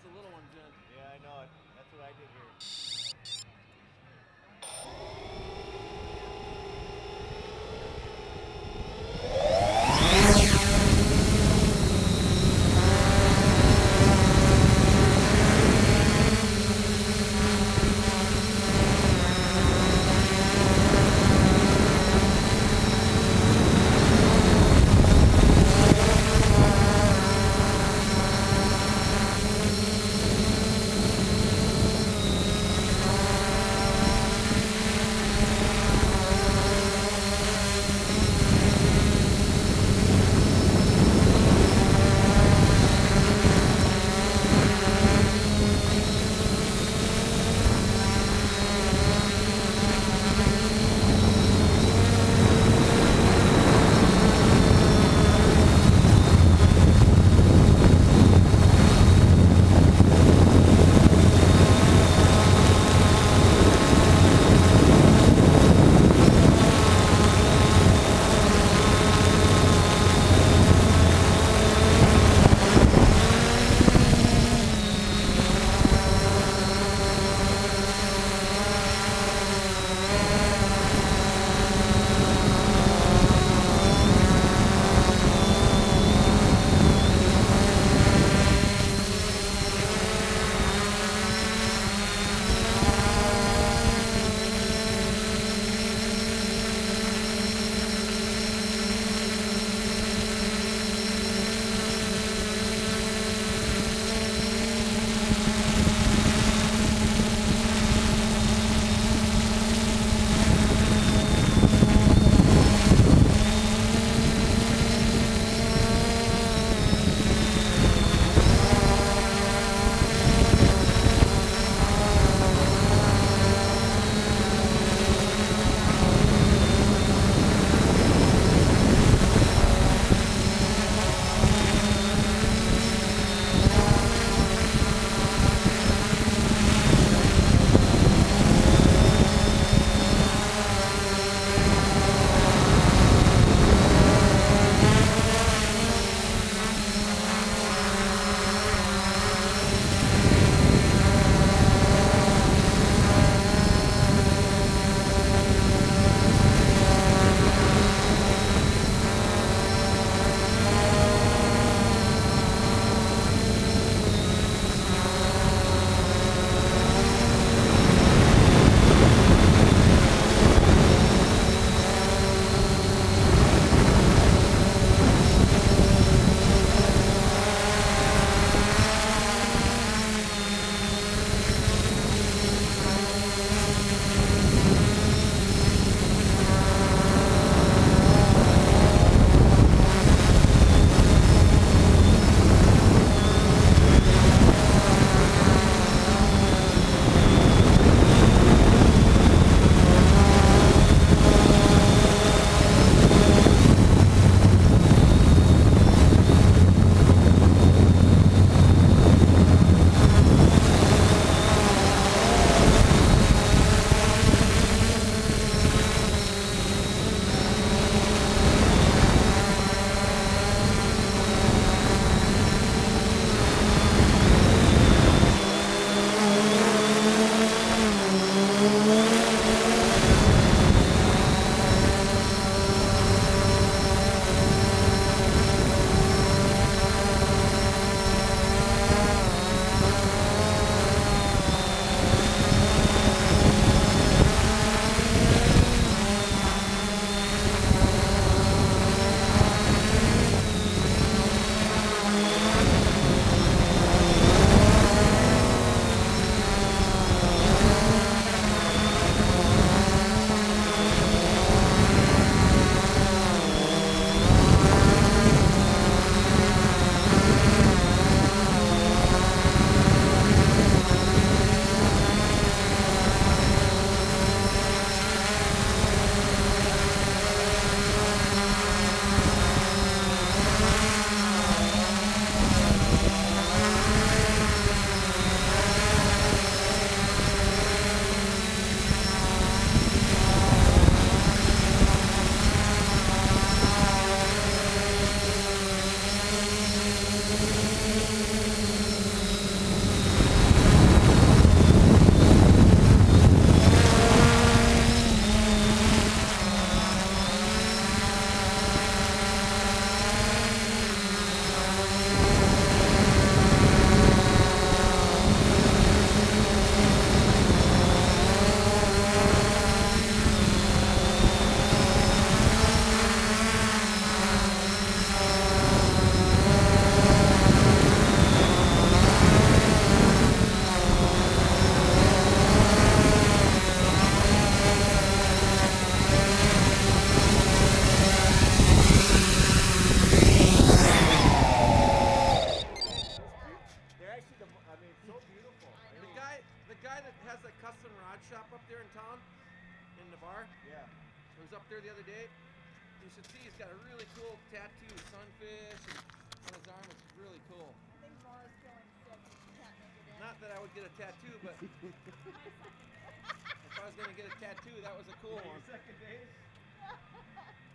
the little ones in. Yeah, I know it. That's what I did here. up there the other day. You should see he's got a really cool tattoo, sunfish, and on his arm. It's really cool. I think Laura's feeling sick and she can't make it in. Not that I would get a tattoo, but My second day. if I was gonna get a tattoo, that was a cool one. Second day?